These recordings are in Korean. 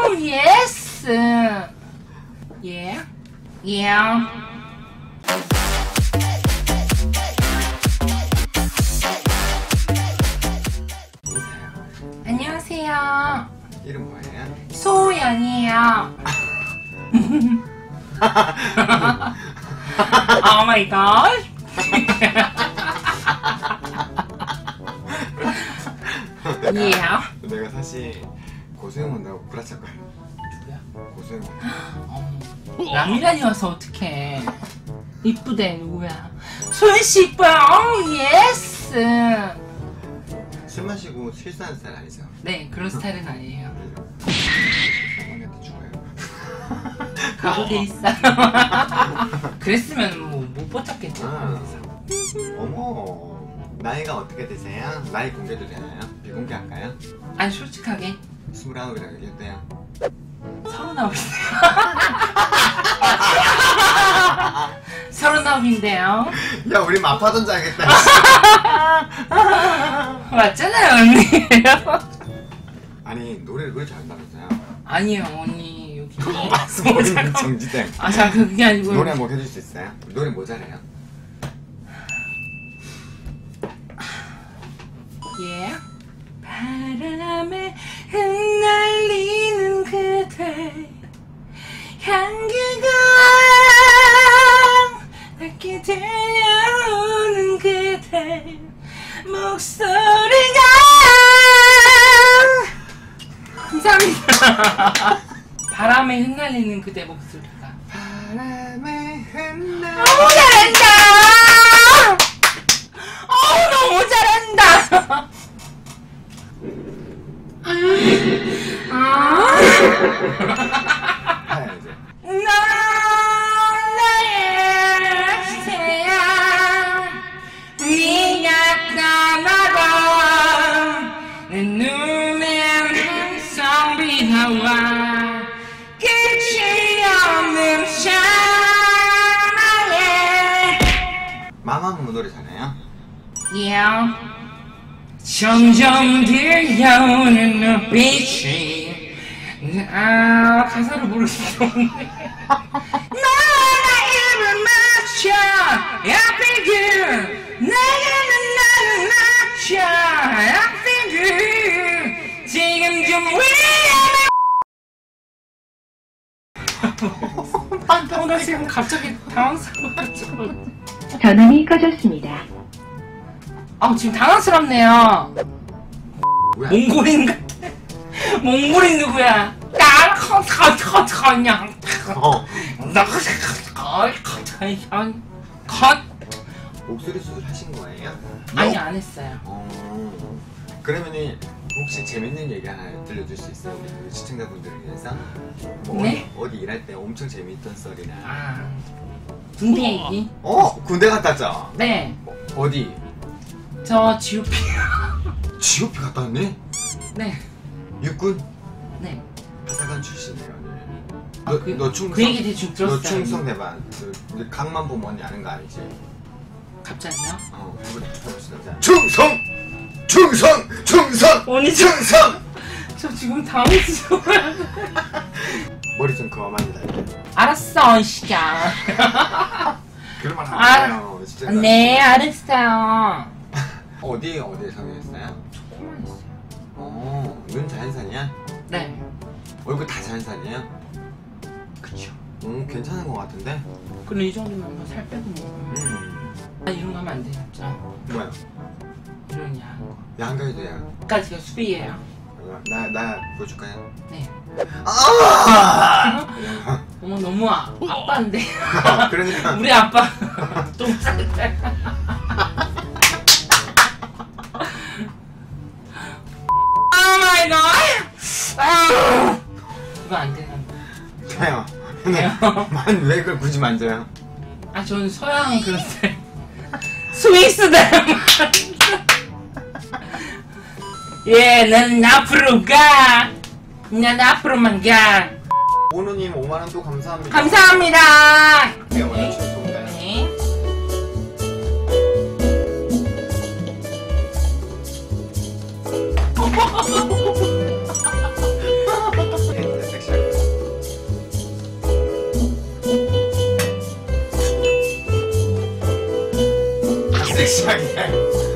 Oh, yes. Yeah. Yeah. 안녕하세요. 이름 뭐예요? 소연이에요. Oh my god. Yeah. 내가 사실 고소영 온다고 구라칠 거야. 누구야? 고소영. 랑이라니 와서 어떡해. 이쁘대. 누구야? 소연씨 이뻐요. Oh, yes. 술 마시고 실수하는 스타일 아니죠? 네, 그런 스타일은 아니에요. 사람한테 죽어요. 각오돼 있어. 그랬으면 뭐 못 버텼겠죠. 어머, 나이가 어떻게 되세요? 나이 공개도 되나요? 비공개할까요? 아니 솔직하게 29이라고 얘기했대요. 39인데요. 39인데요. 야, 우리 마파던 자겠다. 맞잖아요, 언니. 아니, 노래를 왜 잘한다면서요? 아니요, 언니 여기. 말씀드리는 정지됨. 아, 자, 그게 아니고. 노래 뭐 해줄 수 있어요? 노래 뭐 잘해요? 예. 바람에 흩날리는 그대 향기가 낮게 들려오는 그대 목소리가 감사합니다. 바람에 흩날리는 그대 목소리가 바람에 흩날리는 너무 잘한다. 너무 잘한다. 넌 나의 태양 네가 떠나고 내 눈엔 항상 비나와 끝이 없는 사랑에 마마무 노래 잘해요? Yeah. 점점 들려오는 눈빛이 가사를 모르겠어. 너와 입을 맞춰 I feel good 내가 나를 맞춰 I feel good 지금 좀 위험해. 나 지금 갑자기 당황스러워가지고 전원이 꺼졌습니다. 지금 당황스럽네요. 뭐야? 몽골인 같아. 몽골인 누구야? 나 그냥 목소리 수술 하신 거예요? 아니 안 했어요. 그러면은 혹시 재밌는 얘기 하나 들려줄 수 있어요? 우리 시청자분들을 위해서? 뭐 네? 어디 일할 때 엄청 재밌던 썰이나. 군대 얘기? 군대 갔다 왔죠? 네. 어디? 저 GOP. GOP 갔다 왔네? 네. 육군? 네. 바사관 출신이에요. 너 충성. 그 얘기 대충 들었어요. 너 충성 대반. 우리 강만 보면 언니 아는 거 아니지? 갑자기요? 충성! 충성! 충성! 언니 충성! 저 지금 당황스러워요. 머리 좀 그만 만지다. 알았어 이 시끼야. 그런 말 하세요. 진짜. 네 알았어요. 어디에 성형했어요? 조금만 있어요. 눈 자연산이야? 네. 얼굴 다 자연산이에요? 그쵸. 괜찮은 거 같은데? 근데 이 정도면 뭐 살 빼고 뭐. 이런 거 하면 안 되겠죠. 뭐야? 이런 야한 거. 야한 거 해도 야. 까지가 수비예요. 나 보여줄까요? 네. 어머 너무 아빠인데. 그러니까. 우리 아빠 똥 쌀. Oh my god. 이거 안 되는 거. 저요. 왜 그걸 굳이 만져요? 저는 서양 그런 스타일. 스위스 닮은. 예, 난 앞으로 가. 난 앞으로만 가. 오누님 5만원 또 감사합니다. 감사합니다. 네, 오늘 최고입니다. 네. 시작이야.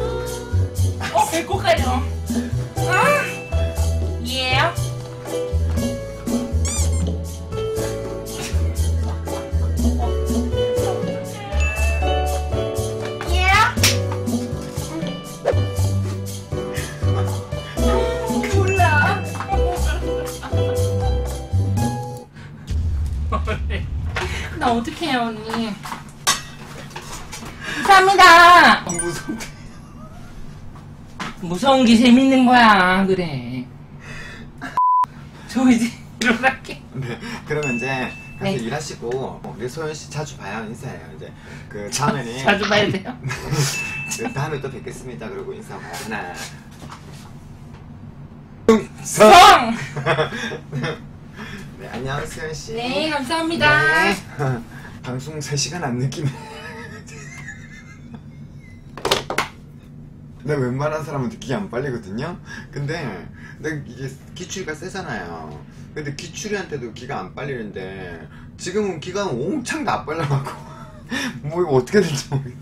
배꼽 가려. 예. 몰라. 나 어떡해 언니. 감사합니다. 무슨 무서운 게 재밌는 거야. 그래. 저 이제 일어날게. 네, 그러면 이제 가서 네. 일하시고 우리 소연 씨 자주 봐요. 인사해요. 이제 그 다음에는 자주 봐야 돼요. 그 다음에 또 뵙겠습니다. 그리고 인사하고 하나. 성! 네, 안녕 소연 씨. 네, 감사합니다. 네. 방송 3시간 안 느끼네. 나 웬만한 사람은 기가 안 빨리거든요. 근데 이게 기출이가 세잖아요. 근데 기출이한테도 기가 안 빨리는데 지금은 기가 옹창 다 빨려갖고 뭐 이거 어떻게 될지 모르겠네.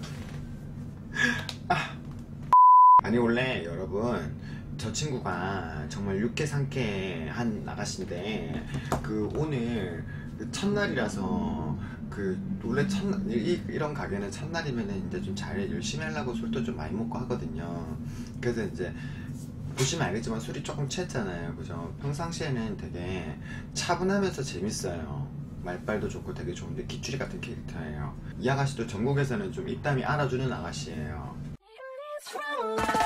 아니 원래 여러분 저 친구가 정말 육개상쾌한 아가씨인데 그 오늘 그 첫날이라서 그 원래 이런 가게는 첫날이면은 이제 좀 잘 열심히 하려고 술도 좀 많이 먹고 하거든요. 그래서 이제 보시면 알겠지만 술이 조금 취했잖아요, 그죠? 평상시에는 되게 차분하면서 재밌어요. 말빨도 좋고 되게 좋은데 기추리 같은 캐릭터예요. 이 아가씨도 전국에서는 좀 입담이 알아주는 아가씨예요.